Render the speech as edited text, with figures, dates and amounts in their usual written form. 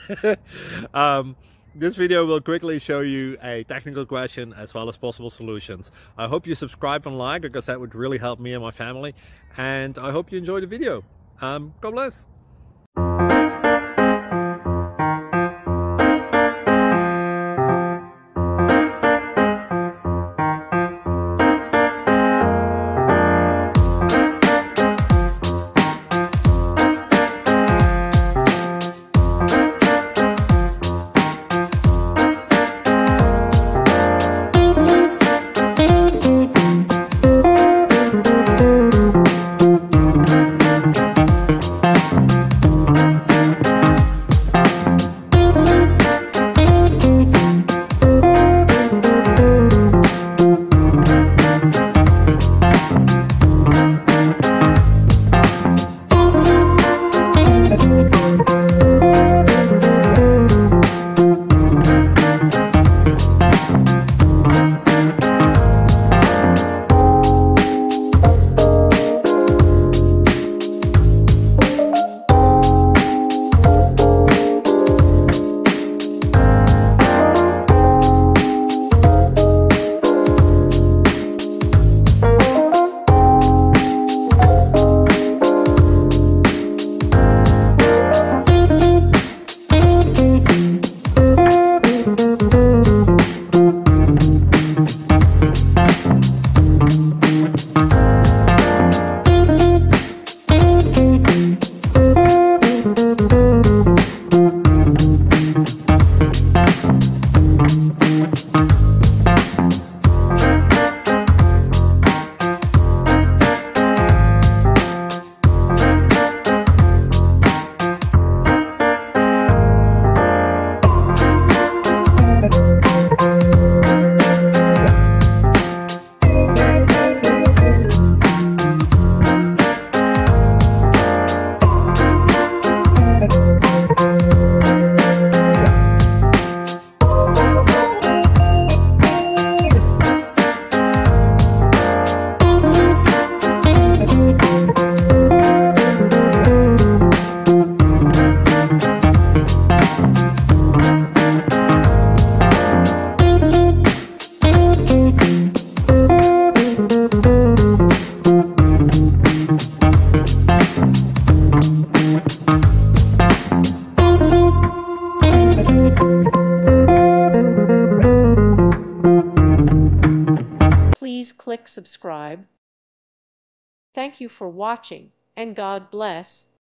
um, this video will quickly show you a technical question as well as possible solutions. I hope you subscribe and like, because that would really help me and my family. And I hope you enjoy the video. God bless. Please click subscribe. Thank you for watching, and God bless.